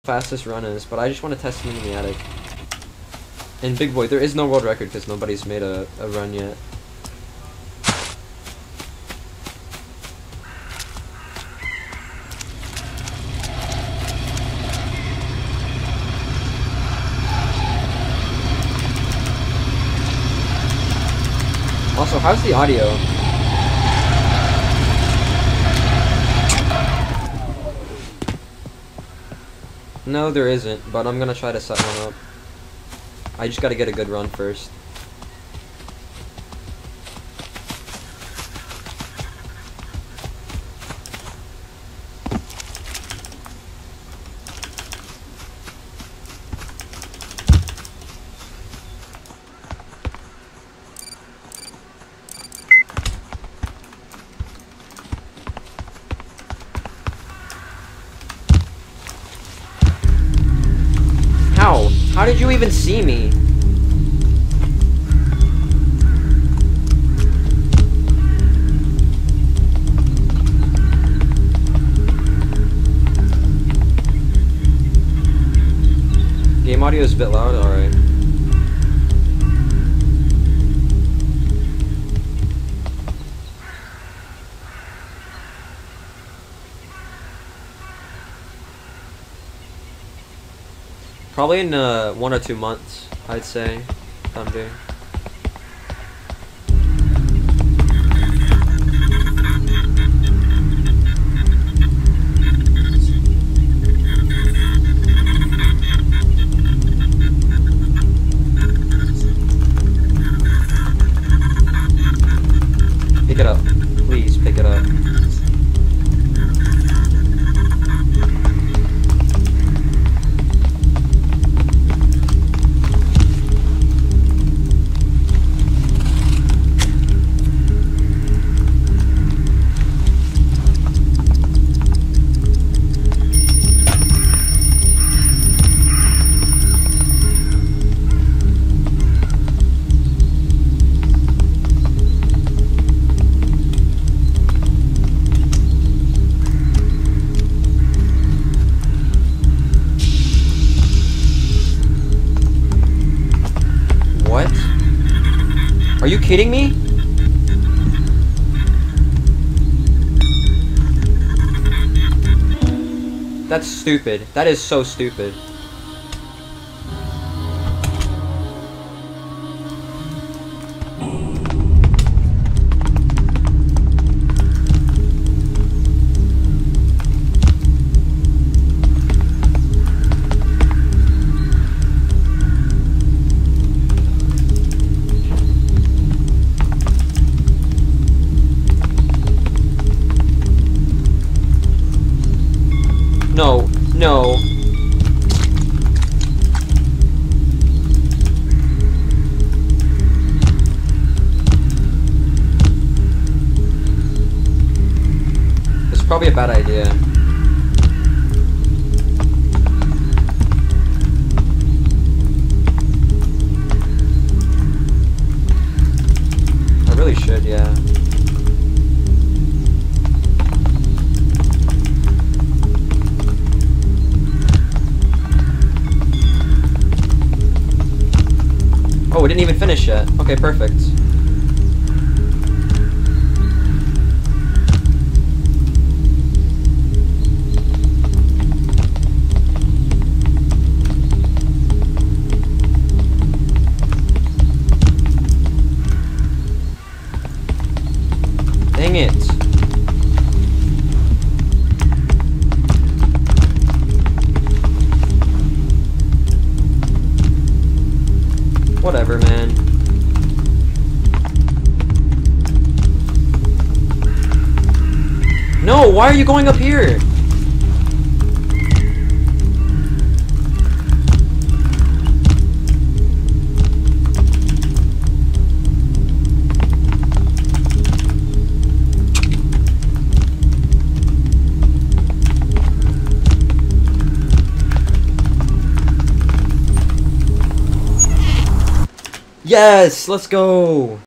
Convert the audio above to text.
fastest run is, but I just want to test it in the attic. And Big Boy, there is no world record because nobody's made a run yet. Also, how's the audio? No, there isn't, but I'm gonna try to set one up. I just gotta get a good run first. How did you even see me? Game audio is a bit loud, alright. Probably in 1 or 2 months, I'd say, Thunder. Pick it up. Please, pick it up. Are you kidding me? That's stupid. That is so stupid. No, no. It's probably a bad idea. I really should, yeah. Oh, we didn't even finish yet. Okay, perfect. Dang it. Whatever, man. No, why are you going up here? Yes, let's go.